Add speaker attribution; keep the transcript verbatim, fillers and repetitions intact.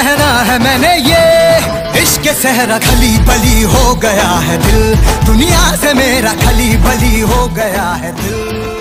Speaker 1: पहना है मैंने ये इश्क सहरा, खली बली हो गया है दिल, दुनिया से मेरा खली बली हो गया है दिल।